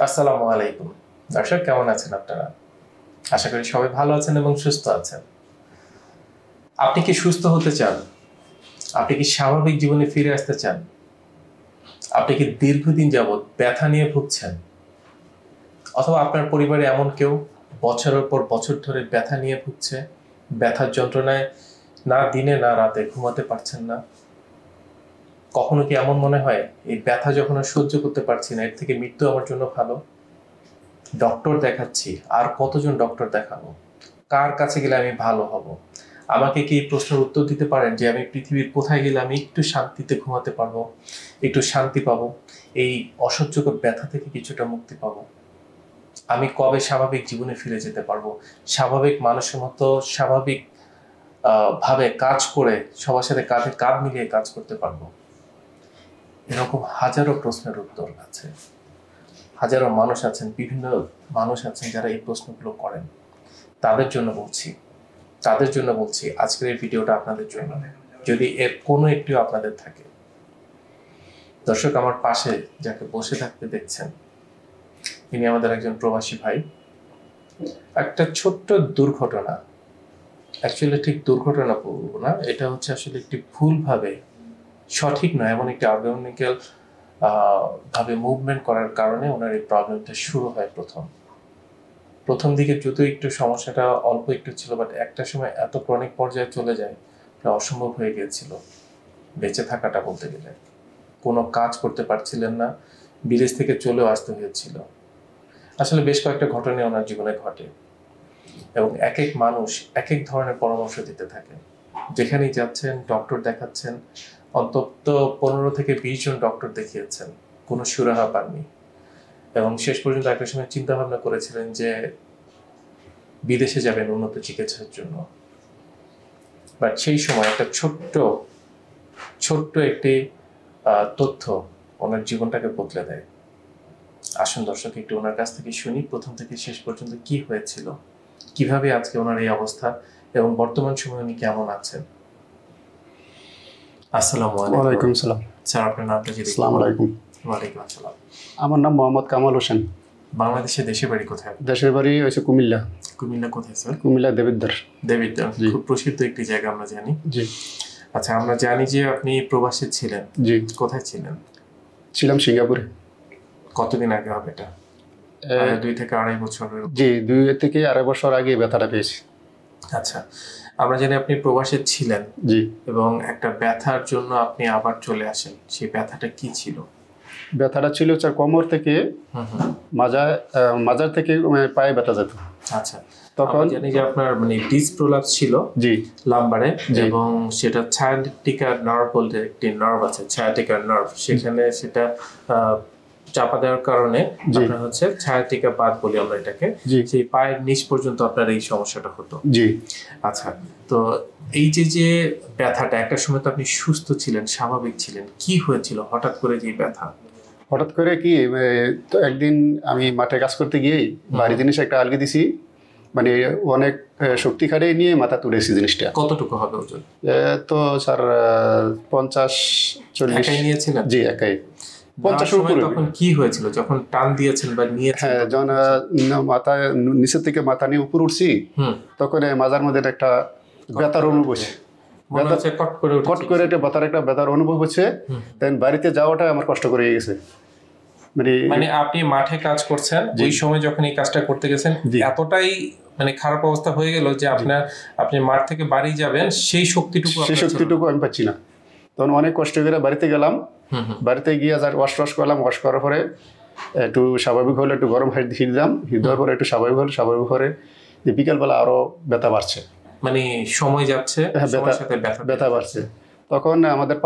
আসসালামু আলাইকুম দর্শক, কেমন আছেন আপনারা? আশা করি সবাই ভালো আছেন এবং সুস্থ আছেন। আপনি কি সুস্থ হতে চান? আপনি কি স্বাভাবিক জীবনে ফিরে আসতে চান? আপনি কি দীর্ঘদিন যাবৎ ব্যথা নিয়ে ভুগছেন? অথবা আপনার পরিবারে এমন কেউ বছরের পর বছর ধরে ব্যথা নিয়ে ভুগছে, ব্যথার যন্ত্রণায় না দিনে না রাতে ঘুমাতে পারছেন না? কখনো কি এমন মনে হয় এই ব্যথা যখন আর সহ্য করতে পারছি না, এর থেকে মৃত্যু আমার জন্য ভালো? ডক্টর দেখাচ্ছি, আর কতজন ডক্টর দেখাবো? কার কাছে গেলে আমি ভালো হব? আমাকে কি এই প্রশ্নের উত্তর দিতে পারেন যে আমি পৃথিবীর কোথায় গেলে আমি একটু শান্তিতে ঘুমাতে পারবো, একটু শান্তি পাবো, এই অসহ্যকর ব্যথা থেকে কিছুটা মুক্তি পাবো? আমি কবে স্বাভাবিক জীবনে ফিরে যেতে পারবো, স্বাভাবিক মানুষের মতো স্বাভাবিক ভাবে কাজ করে সবার সাথে কাঁধে কাঁধ মিলিয়ে কাজ করতে পারবো? এরকম হাজারো প্রশ্নের উত্তর আছে। হাজারো মানুষ আছেন, বিভিন্ন মানুষ আছেন যারা এই প্রশ্নগুলো করেন। তাদের জন্য বলছি আজকের এই ভিডিওটা আপনাদের জন্য, যদি এর কোনো একটিও আপনাদের থাকে। দর্শক, আমার পাশে যাকে বসে থাকতে দেখছেন, ইনি আমাদের একজন প্রবাসী ভাই। একটা ছোট্ট দুর্ঘটনা, অ্যাকচুয়ালি ঠিক দুর্ঘটনা বলবো না, এটা হচ্ছে আসলে একটি ভুলভাবে, সঠিক নয় এমন একটি অর্গানিক্যাল ভাবে মুভমেন্ট করার কারণে ওনার এই প্রবলেমটা শুরু হয়। প্রথম দিকে যদিও একটু সমস্যাটা অল্প একটু ছিল, বাট একটা সময় এত ক্রনিক পর্যায়ে চলে যায়, অসম্ভব হয়ে গিয়েছিল বেঁচে থাকাটা। বলতে গেলে কোনো কাজ করতে পারছিলেন না, বিদেশ থেকে চলেও আসতে হয়েছিল। আসলে বেশ কয়েকটা ঘটনা ওনার জীবনে ঘটে এবং এক এক মানুষ এক এক ধরনের পরামর্শ দিতে থাকে। যেখানেই যাচ্ছেন, ডক্টর দেখাচ্ছেন, অন্তত 15 থেকে 20 জন ডক্টর দেখিয়েছেন, কোনো সুরাহা পাননি। এবং শেষ পর্যন্ত একটা সময় চিন্তা ভাবনা করেছিলেন যে বিদেশে যাবেন উন্নত চিকিৎসার জন্য। বাট সেই সময় একটা ছোট্ট একটি তথ্য ওনার জীবনটাকে বদলে দেয়। আসুন দর্শক, একটু ওনার কাছ থেকে শুনি প্রথম থেকে শেষ পর্যন্ত কি হয়েছিল, কিভাবে আজকে ওনার এই অবস্থা এবং বর্তমান সময়ে উনি কেমন আছেন। আসসালামু আলাইকুম। সালাম স্যার, আপনার নামটা যদি? আসসালামু আলাইকুম। ওয়ালাইকুম আসসালাম। আমার নাম মোহাম্মদ কামাল হোসেন। বাংলাদেশে দেশের বাড়ি কোথায়? দেশের বাড়ি হয়েছে কুমিল্লা। কুমিল্লা কোথায় স্যার? কুমিল্লা দেবিদ্বার। খুব প্রসিদ্ধ একটি জায়গা, আমরা জানি। জি। আচ্ছা, আমরা জানি যে আপনি প্রবাসী ছিলেন। জি। কোথায় ছিলেন? ছিলাম সিঙ্গাপুরে। কতদিন আগে হবে এটা? 2 থেকে আড়াই বছর? জি, 2 থেকে আড়াই বছর আগে ব্যথাটা পেয়েছি। আচ্ছা, আমরা জানি আপনি প্রবাসী ছিলেন। জি। এবং একটা ব্যথার জন্য আপনি আবার চলে আসেন। সেই ব্যথাটা কি ছিল? ব্যথাটা ছিল কোমর থেকে মাজার থেকে পায়ে ব্যথা যেত। আচ্ছা, তখন জানি যে আপনার ডিস্ক প্রলাপস ছিল। জি। লাম্বারে, এবং সেটা ছায়াটিকা নার্ভ বলতে একটি নার্ভ আছে, ছায়াটিকা নার্ভ, সেখানে সেটা চাপা দেওয়ার কারণে আপনার হচ্ছে ছায়াটিকা বাদ বলি আমরা এটাকে, সেই পায়ের নিচ পর্যন্ত আপনার এই সমস্যাটা হতো। জি। আচ্ছা, তো এই যে ব্যথাটা, একটা সময় তো আপনি সুস্থ ছিলেন, স্বাভাবিক ছিলেন, কি হয়েছিল হঠাৎ করে যে ব্যথা? হঠাৎ করে কি, তো একদিন আমি মাঠে কাজ করতে গিয়ে ভারী জিনিস একটা আলগি দিছি, অনেক শক্তি খাটিয়ে নিয়ে মাথা তুলেছি জিনিসটা। কতটুকু হবে ওজন? তো স্যার 50-40 নিয়েছিলেন? জি, একাই। 50-এর উপরে। তখন কি হয়েছিল যখন টান দিয়েছেন বা নিয়েছেন? হ্যাঁ, যখন মাথা নিচের থেকে মাথা নিয়ে উপর উঠছি, তখন মাজার মধ্যে একটা ব্যথার অনুভব হচ্ছে। কট করে একটা ব্যথার অনুভব হচ্ছে। বাড়িতে যাওয়াটা আমার কষ্ট করে গেছে। আপনি মাঠে কাজ করছেন, ওই সময় যখন এই কাজটা করতে গেছেন, এতটাই খারাপ অবস্থা হয়ে গেল যে আপনি মাঠ থেকে বাড়ি যাবেন, সেই শক্তিটুকু আমি পাচ্ছি না। তখন অনেক কষ্ট করে বাড়িতে গেলাম। বাড়িতে গিয়ে ওয়াশ করলাম। ওয়াশ করার পরে একটু স্বাভাবিক হলে একটু গরম হিট দিলাম। হিট দেওয়ার পরে একটু স্বাভাবিক হলে বিকালবেলা আরো ব্যথা বাড়ছে। সময় যাচ্ছে, ব্যথা বাড়ছে। তখন আমাদের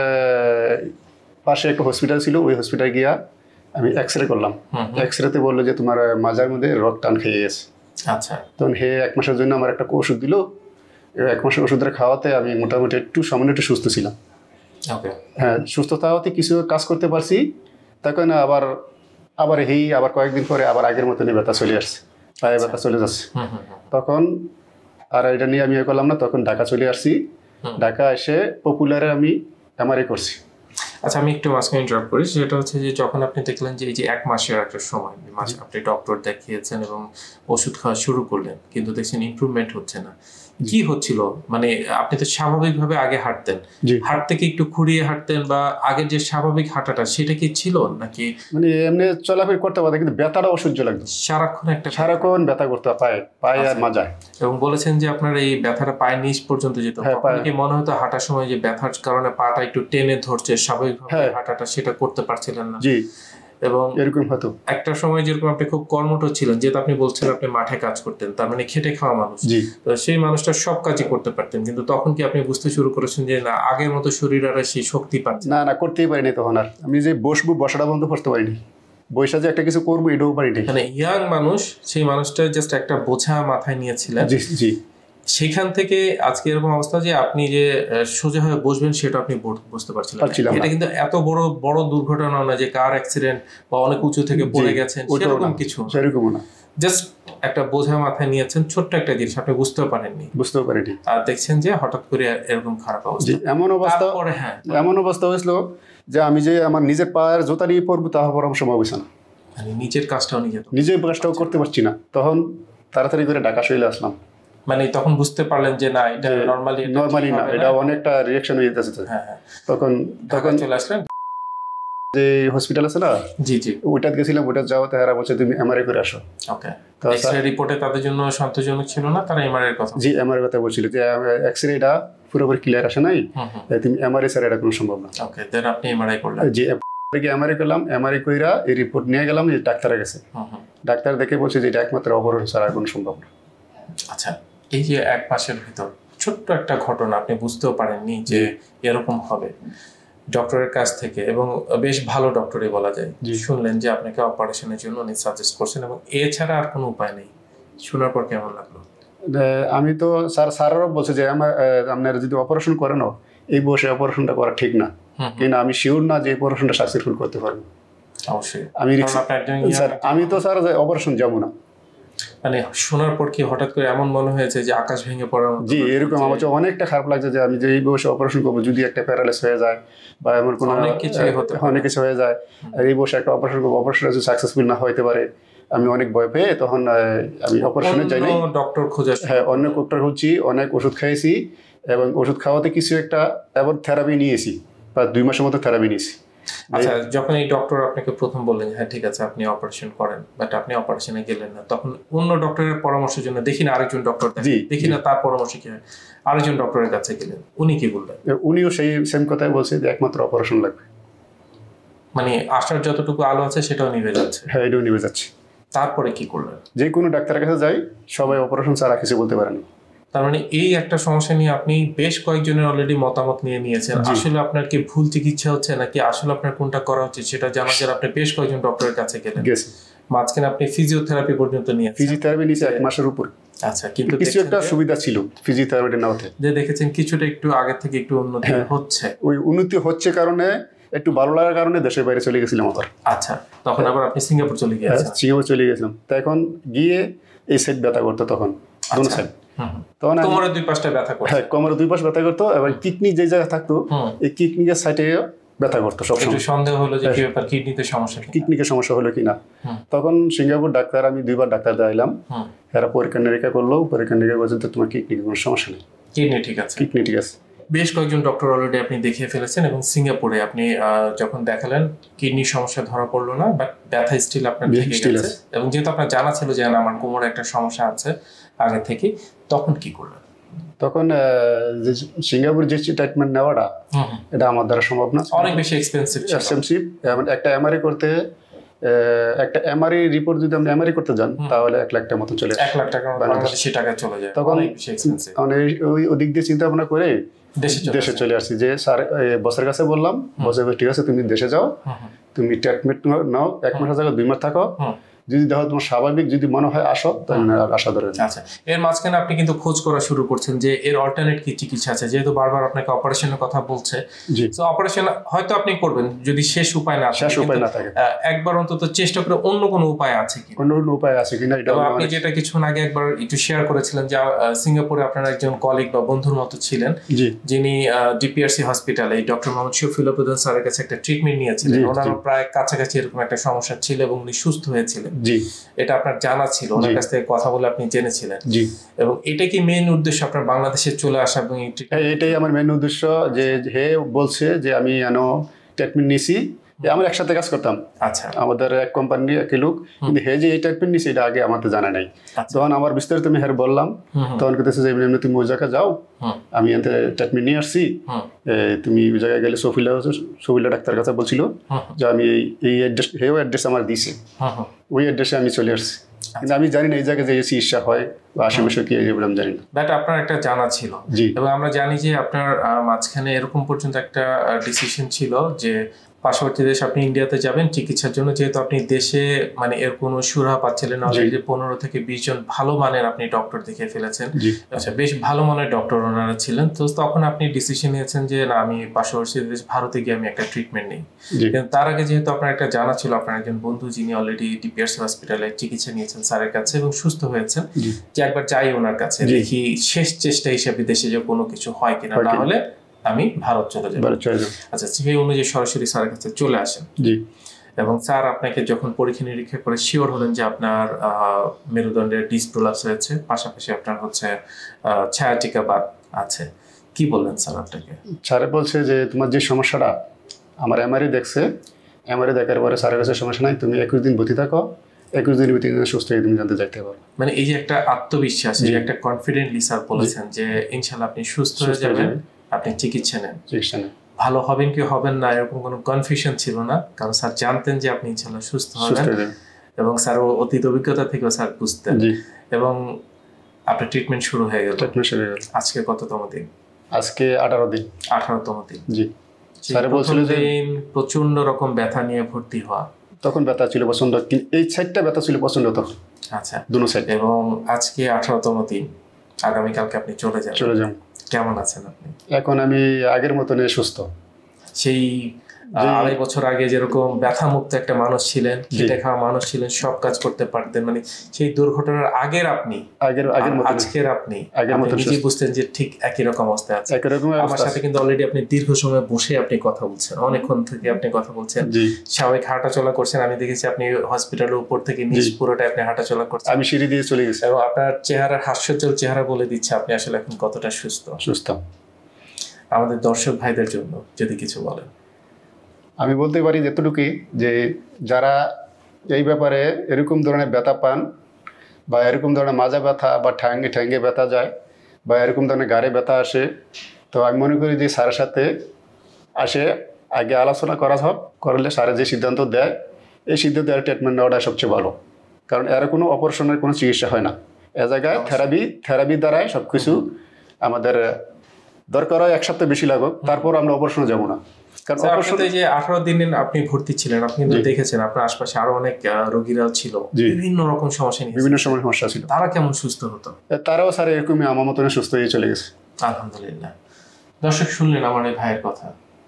পাশে একটা হসপিটাল ছিল, ওই হসপিটালে গিয়া আমি এক্সরে করলাম। এক্সরেতে বললো যে তোমার মাজার মধ্যে রক টান খেয়ে গেছে। আচ্ছা। তখন 1 মাসের জন্য আমার একটা ওষুধ দিল। 1 মাসের ওষুধের খাওয়াতে আমি মোটামুটি সামান্য একটু সুস্থ ছিলাম। হ্যাঁ, সুস্থতা হতে কিছু কাজ করতে পারছি। তখন আবার কয়েকদিন পরে আবার আগের মতনই ব্যথা চলে আসছে, পায়ে ব্যথা চলে যাচ্ছে। তখন আর এটা নিয়ে আমি করলাম না, তখন ঢাকা চলে আসছি। ঢাকা এসে পপুলারে আমি এমআরআই করছি। আচ্ছা, আমি একটু মাঝখানে ইন্টারাপ্ট করি। সেটা হচ্ছে যে যখন আপনি দেখলেন যে এই যে 1 মাসের একটা সময় আপনি ডক্টর দেখিয়েছেন এবং ওষুধ খাওয়া শুরু করলেন, কিন্তু দেখছেন ইমপ্রুভমেন্ট হচ্ছে না, কি হচ্ছিল? মানে আপনি তো স্বাভাবিকভাবে আগে হাঁটতেন, হাঁটতে কি একটু খুঁড়িয়ে হাঁটতেন বা আগের যে স্বাভাবিক হাঁটাটা সেটা কি ছিল নাকি? মানে এমনি চলাফেরা করতে পারতেন, কিন্তু ব্যথাটা অসহ্য লাগতো সারাক্ষণ ব্যথা করতে পায়ে আর মাজায়। এবং বলেছেন যে আপনার এই ব্যথাটা পায়ের নিচ পর্যন্ত যেত, কি মনে হতো হাঁটার সময় যে ব্যথার কারণে পাটা একটু টেনে ধরছে, স্বাভাবিকভাবে হাঁটাটা সেটা করতে পারছিলেন না? জি, এবং এরকম হতো। একটা সময় যেরকম আপনি খুব কর্মঠ ছিলেন, যেহেতু আপনি বলছেন আপনি মাঠে কাজ করতেন, তার মানে খেটে খাওয়া মানুষ, তো সেই মানুষটা সব কাজই করতে পারতেন, কিন্তু তখন কি আপনি বুঝতে শুরু করেছেন যে না, আগের মতো শরীর আর সেই শক্তি পাচ্ছে না? না, করতেই পারিনি তখন। আর আমি যে বসাটা বন্ধ করতে পারিনি, বৈশা যে একটা কিছু করবো এটাও পারিনি। মানে ইয়াং মানুষ, সেই মানুষটা জাস্ট একটা বোঝা মাথায় নিয়েছিলেন। জি জি। সেখান থেকে আজকে এরকম অবস্থা যে আপনি যে সোজা হয়ে বসবেন সেটা আপনি বুঝতে পারছিলেন। এটা কিন্তু এত বড় বড় দুর্ঘটনা না যে কার অ্যাক্সিডেন্ট বা অনেক উঁচু থেকে পড়ে গেছেন, সেরকম কিছু সেরকম না। জাস্ট একটা বোঝা মাথায় নিয়েছেন, ছোট্ট একটা জিনিস, আপনি বুঝতেও পারেননি। আর দেখছেন যে হঠাৎ করে এরকম খারাপ অবস্থা। এমন অবস্থা হয়েছিল যে আমি যে আমার নিজের পায়ের জুতা নিয়ে পড়বো তা হবার সম্ভব হয়েছে না। মানে নিজের কাজটাও করতে পারছি না। তখন তাড়াতাড়ি করে ঢাকা শৈলে আসলাম। মানে তখন বুঝতে পারলেন যে না, এটা নরমালি না, এটা অনেকটা রিঅ্যাকশন হয়ে যাচ্ছে। তখন চলে আসলেন যে হসপিটাল আছে না, জি জি, ওইটা গেছিলাম। ওইটা যাওয়াতে তারা বলছে তুমি এমআরআই করে আসো। ওকে, এক্সরে রিপোর্টে তাদের জন্য সন্তোষজনক ছিল না, তারা এমআরআই এর কথা, জি এমআরআই কথা বলছিল যে এক্সরেটা পুরোপুরি ক্লিয়ার আসে নাই, তুমি এমআরআই ছাড়া এটা কোনো সম্ভব না। ওকে, দেন আপনি এমআরআই করলেন। জি, এমআরআই করলাম। এমআরআই কইরা এই রিপোর্ট নিয়ে গেলাম ডাক্তারের কাছে। ডাক্তার দেখে বলছে যে এটা একমাত্র অপারেশন ছাড়া কোনো সম্ভব না। আচ্ছা, এই যে 1 মাসের ভিতর ছোট্ট একটা ঘটনা, আপনি বুঝতেও পারেননি যে এরকম হবে, ডক্টরের কাছ থেকে, এবং বেশ ভালো ডক্টরই বলা যায়, শুনলেন যে আপনাকে অপারেশনের জন্য উনি সাজেস্ট করছেন এবং এছাড়া আর কোনো উপায় নেই, শোনার পর কেমন লাগলো? আমি তো স্যারও বলছে যে আপনারা যদি অপারেশন করেন, এই বয়সে অপারেশনটা করা ঠিক না, কিন্তু আমি শিওর না যে অপারেশনটা সাকসেসফুল করতে পারবো। অবশ্যই আমি তো স্যার অপারেশন যাবো না। মানে শোনার পর কি হঠাৎ করে এমন মনে হয়েছে যে আকাশ ভেঙে পড়ার মতো? জি, এরকম আমার অনেকটা খারাপ লাগছে যে আমি যে এই বয়সে অপারেশন করবো, যদি একটা প্যারালাইস হয়ে যায় বা এমন কোনো অনেক কিছু হয়ে যায়, আর এই বয়সে একটা অপারেশন করবো, অপারেশনটা যদি সাকসেসফুল না হইতে পারে, আমি অনেক ভয় পেয়ে তখন আমি অপারেশনে যাই নাই, ডক্টর খোঁজা, হ্যাঁ অন্য ডক্টর খুঁজছি, অনেক ওষুধ খাইছি, এবং ওষুধ খাওয়াতে কিছু একটা এবার থেরাপি নিয়েছি, বা 2 মাসের মতো থেরাপি নিয়েছি। আচ্ছা, যখন এই ডক্টর আপনাকে প্রথম বললেন হ্যাঁ ঠিক আছে আপনি অপারেশন করেন, বাট আপনি অপারেশনে গেলেন না, তখন অন্য ডক্টরের পরামর্শের জন্য দেখি না আরেকজন ডক্টর, দেখি না তার পরামর্শ কি হয়, আরেকজন ডক্টরের কাছে গেলেন, উনি কি বললেন? উনিও সেই সেম কথাই বলছে যে একমাত্র অপারেশন লাগবে। মানে আশার যতটুকু আলো আছে সেটাও নিভে যাচ্ছে। হ্যাঁ, এটাও নিভে যাচ্ছে। তারপরে কি করলেন? যে কোনো ডাক্তারের কাছে যাই, সবাই অপারেশন ছাড়া কিছু বলতে পারেন। তার মানে এই একটা সমস্যা নিয়ে আপনি বেশ কয়েকজনের অলরেডি মতামত নিয়েছেন। আসলে আপনার কি ভুল চিকিৎসা হচ্ছে নাকি আসলে আপনার কোনটা করা উচিত সেটা জানার জন্য আপনি বেশ কয়েকজন ডক্টরের কাছে গেলেন। মাঝখানে আপনি ফিজিওথেরাপি পর্যন্ত নিয়েছেন। ফিজিওথেরাপি নিয়েছি 1 মাসের উপর। আচ্ছা, কিন্তু কিছু একটা সুবিধা ছিল ফিজিওথেরাপিটা নাওতে, যে দেখেছেন কিছুটা একটু আগে থেকে একটু উন্নতি হচ্ছে। ওই উন্নতি হচ্ছে কারণে, একটু ভালো লাগার কারণে দেশের বাইরে চলে গেছিলাম আবার। আচ্ছা, তখন আবার আপনি সিঙ্গাপুর চলে গিয়েছেন? সিঙ্গাপুর চলে গেছিলাম। তা এখন গিয়ে এই সাইড ব্যথা করতো, তখন দোনো সাইড, তখন কোমরের 2 পাশটা ব্যথা করতো। হ্যাঁ, কোমরের 2 পাশ ব্যথা করতো, এবং কিডনি যে জায়গায় থাকতো এই কিডনির সাইডে ব্যথা করতো সবসময়। সন্দেহ হলো যে কি ব্যাপার, কিডনিতে সমস্যা, কিডনিতে সমস্যা হলো কিনা। তখন সিঙ্গাপুর ডাক্তার, আমি 2 বার ডাক্তার দেখাইলাম, এরা পরীক্ষা নিরীক্ষা করলো, পরীক্ষা নিরীক্ষা করছে তোমার কিডনিতে কোনো সমস্যা নেই, কিডনি ঠিক আছে, কিডনি ঠিক আছে। বেশ কয়েকজন ডক্টর অলরেডি আপনি দেখিয়ে ফেলেছেন এবং সিঙ্গাপুরে আপনি যখন দেখালেন কিডনির সমস্যা ধরা পড়লো না, বাট ব্যথা স্টিল আপনার থেকে গেছে, এবং যেহেতু আপনার জানা ছিল যে আমার কোমরে একটা সমস্যা আছে আগে থেকে, তখন কি করলেন? তখন যে সিঙ্গাপুর যে ট্রিটমেন্ট নেওয়াটা, এটা আমার দ্বারা সম্ভব না, অনেক বেশি এক্সপেন্সিভ। একটা এমআরআই করতে, একটা এমআরআই রিপোর্ট যদি আপনি এমআরআই করতে যান তাহলে 1 লাখ টাকার মতো চলে যায়, 1 লাখ টাকা বাংলাদেশি টাকায় চলে যায়, তখন অনেক বেশি এক্সপেন্সিভ। ওই ওদিক দিয়ে চিন্তা ভাবনা করে দেশে চলে আসছি। যে স্যার বসের কাছে বললাম, বসে ঠিক আছে তুমি দেশে যাও, তুমি ট্রিটমেন্ট নাও, 1 মাসের জায়গায় 2 মাস থাকো, যদি দেখো তোমার স্বাভাবিক যদি মনে হয় আসো তাহলে আশা ধরে। আচ্ছা, এর মাঝখানে আপনি কিন্তু খোঁজ করা শুরু করছেন যে এর অল্টারনেট কি চিকিৎসা আছে, যেহেতু বারবার আপনাকে অপারেশনের কথা বলছে। তো অপারেশন হয়তো আপনি করবেন যদি শেষ উপায় না থাকে, একবার অন্তত চেষ্টা করে অন্য কোনো উপায় আছে কি, অন্য কোনো উপায় আছে কিনা এটা আপনি যেটা কিছুক্ষণ আগে একবার একটু শেয়ার করেছিলেন যে সিঙ্গাপুরে আপনার একজন কলিগ বা বন্ধুর মতো ছিলেন যিনি ডিপিআরসি হসপিটালে ডক্টর মোহাম্মদ শফিউল্লাহ প্রধান স্যারের কাছে একটা ট্রিটমেন্ট নিয়েছিলেন। ওনার প্রায় কাছাকাছি এরকম একটা সমস্যা ছিল এবং উনি সুস্থ হয়েছিলেন, এটা আপনার জানা ছিল, ওনার কাছ থেকে কথা বলে আপনি জেনেছিলেন। এবং এটা কি মেইন উদ্দেশ্য আপনার বাংলাদেশে চলে আসা? এবং এটাই আমার মেইন উদ্দেশ্য, যে হে বলছে যে আমি ট্রিটমেন্ট নিয়েছি, আমরা একসাথে কাজ করতাম। আচ্ছা, আমাদের এক কোম্পানি এক লোক, কিন্তু হে যে এই ট্রিটমেন্ট নিয়েছে এটা আগে আমাদের জানা নাই। তখন আমার বিস্তারিত আমি হের বললাম, তখন কেতেছে যে এমনি তুমি ওই জায়গায় যাও, আমি এতে ট্রিটমেন্ট নিয়ে আসছি, তুমি ওই জায়গায় গেলে সফিলা ডাক্তার কাছে বলছিল যে আমি এই অ্যাড্রেস, হেও অ্যাড্রেস আমার দিছে, ওই অ্যাড্রেসে আমি চলে আসছি। কিন্তু আমি জানি না এই জায়গায় যে চিকিৎসা হয় বা আশেপাশে কি আমি জানি না। বাট আপনার একটা জানা ছিল। এবং আমরা জানি যে আপনার মাঝখানে এরকম পর্যন্ত একটা ডিসিশন ছিল যে পার্শ্ববর্তী দেশ আপনি ইন্ডিয়াতে যাবেন চিকিৎসার জন্য, যেহেতু আপনি দেশে মানে এর কোনো সুরাহা পাচ্ছিলেন না, অলরেডি 15 থেকে 20 জন ভালো মানের আপনি ডক্টর দেখে ফেলেছেন। আচ্ছা, বেশ ভালো মানের ডক্টর ওনারা ছিলেন। তো তখন আপনি ডিসিশন নিয়েছেন যে না, আমি পার্শ্ববর্তী দেশ ভারতে গিয়ে আমি একটা ট্রিটমেন্ট নিই। কিন্তু তার আগে যেহেতু আপনার একটা জানা ছিল, আপনার একজন বন্ধু যিনি অলরেডি ডিপিআরসি হসপিটালে চিকিৎসা নিয়েছেন স্যারের কাছে এবং সুস্থ হয়েছেন, যে একবার যাই ওনার কাছে, দেখি শেষ চেষ্টা হিসেবে দেশে যে কোনো কিছু হয় কিনা, না হলে আমি ভারত চলে যাব। আচ্ছা, সেই অনুযায়ী সরাসরি স্যারের কাছে চলে আসেন। এবং স্যার আপনাকে যখন পরীক্ষা নিরীক্ষা করে শিওর হলেন যে আপনার মেরুদণ্ডের ডিস্ক প্রোলাপস হয়েছে, পাশাপাশি আপনার হচ্ছে ছায়াটিকা বাত আছে, কি বললেন স্যার আপনাকে? স্যারে বলছে যে তোমার যে সমস্যাটা, আমার এমআরআই দেখছে, এমআরআই দেখার পরে স্যারের কাছে সমস্যা নাই, তুমি 21 দিন ভর্তি থাকো, 21 দিনের ভিতরে সুস্থ হয়ে তুমি জানতে যাইতে পারো। মানে এই যে একটা আত্মবিশ্বাস, এই একটা কনফিডেন্টলি স্যার বলেছেন যে ইনশাআল্লাহ আপনি সুস্থ হয়ে যাবেন, আপনি চিকিৎসা নেন, ভালো হবেন কি হবেন না এরকম কোনো কনফিউশন ছিল না, কারণ স্যার জানতেন যে আপনি ইনশাআল্লাহ সুস্থ হবেন। এবং স্যার অতীত অভিজ্ঞতা থেকেও স্যার বুঝতেন। এবং আপনার ট্রিটমেন্ট শুরু হয়ে গেল। আজকে কততম দিন? আজকে 18 দিন। 18তম দিন। জি। স্যার বলছিল যে প্রচন্ড রকম ব্যথা নিয়ে ভর্তি হওয়া, তখন ব্যথা ছিল প্রচন্ড, এই সাইডটা ব্যথা ছিল প্রচন্ড তখন। আচ্ছা, দুনো সাইড। এবং আজকে 18তম দিন, আগামীকালকে আপনি চলে যাবেন। কেমন আছেন আপনি? এখন আমি আগের মতনই সুস্থ। সেই 2.5 বছর আগে যেরকম ব্যথা মুক্ত একটা মানুষ ছিলেন, খেটে খাওয়া মানুষ ছিলেন, সব কাজ করতে পারতেন, মানে সেই দুর্ঘটনার আগের আপনি, আজকের আপনি নিজেই বুঝতেন যে ঠিক একই রকম অবস্থায় আছে। আমার সাথে কিন্তু অলরেডি আপনি দীর্ঘ সময় বসে আপনি কথা বলছেন, অনেকক্ষণ থেকে আপনি কথা বলছেন, স্বাভাবিক হাঁটাচলা করছেন। আমি দেখেছি আপনি হসপিটালের উপর থেকে নিচ পুরোটা আপনি হাঁটাচলা করছেন, আমি সিঁড়ি দিয়ে চলে গেছি। এবং আপনার চেহারার হাস্যোজ্জ্বল চেহারা বলে দিচ্ছে আপনি আসলে এখন কতটা সুস্থ। আমাদের দর্শক ভাইদের জন্য যদি কিছু বলেন। আমি বলতে পারি যেতটুকুই, যে যারা এই ব্যাপারে এরকম ধরনের ব্যথা পান, বা এরকম ধরনের মাজা ব্যথা বা ঠ্যাঙ্গে ব্যথা যায়, বা এরকম ধরনের গাড়ে ব্যথা আসে, তো আমি মনে করি যে স্যারের সাথে আসে আগে আলোচনা করলে স্যারের যে সিদ্ধান্ত দেয়, এই সিদ্ধান্তে ট্রিটমেন্ট নেওয়াটা সবচেয়ে ভালো। কারণ এর কোনো অপারেশনের কোনো চিকিৎসা হয় না, এ জায়গায় থেরাপি দ্বারাই সব কিছু আমাদের দরকার হয়। 1 সপ্তাহ বেশি লাগুক, তারপর আমরা অপারেশনে যাবো না। কারণ যে 18 দিন আপনি ভর্তি ছিলেন, আপনি কিন্তু দেখেছেন আপনার আশপাশে আরো অনেক রোগীরাও ছিল, বিভিন্ন রকম সমস্যা ছিল, তারা কেমন সুস্থ হতো? তারাও স্যার এরকমই আমার মতন সুস্থ হয়ে চলে গেছে, আলহামদুলিল্লাহ। দর্শক শুনলেন আমার এই ভাইয়ের কথা,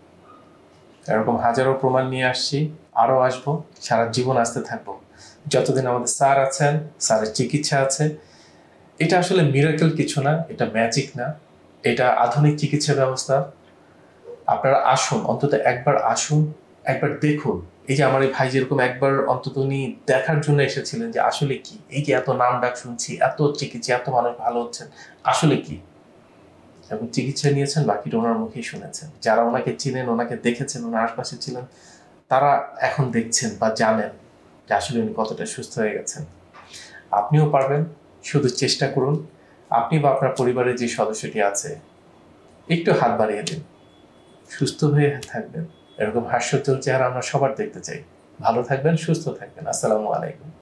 এরকম হাজারো প্রমাণ নিয়ে আসছি, আরো আসবো, সারা জীবন আসতে থাকবো যতদিন আমাদের স্যার আছেন, স্যারের চিকিৎসা আছে। এটা আসলে মিরাকেল কিছু না, এটা ম্যাজিক না, এটা আধুনিক চিকিৎসা ব্যবস্থা। আপনারা আসুন, অন্তত একবার আসুন, একবার দেখুন। এই যে আমার এই ভাই যেরকম একবার অন্তত উনি দেখার জন্য এসেছিলেন যে আসলে কি, এই যে এত নাম ডাক শুনছি, এত চিকিৎসা, এত মানুষ ভালো হচ্ছেন, আসলে কি, এবং চিকিৎসা নিয়েছেন, বাকিটা ওনার মুখেই শুনেছেন। যারা ওনাকে চিনেন, ওনাকে দেখেছেন, ওনার আশপাশে ছিলেন, তারা এখন দেখছেন বা জানেন যে আসলে উনি কতটা সুস্থ হয়ে গেছেন। আপনিও পারবেন, শুধু চেষ্টা করুন। আপনি বা আপনার পরিবারের যে সদস্যটি আছে, একটু হাত বাড়িয়ে দিন, সুস্থ হয়ে থাকবেন। এরকম হাস্যোজ্জ্বল চেহারা আমরা সবার দেখতে চাই। ভালো থাকবেন, সুস্থ থাকবেন। আসসালামু আলাইকুম।